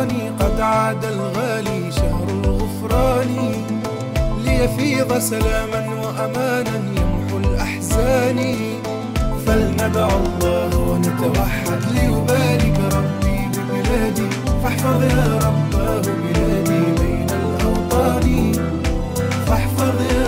رمضان قد عاد الغالي شهر الغفران، ليفيض سلاما وأمانا يمحو الأحزان. فلندع الله ونتوحد ليبارك ربي ببلادي، فاحفظ يا رباه بلادي بين الأوطان، فاحفظ يا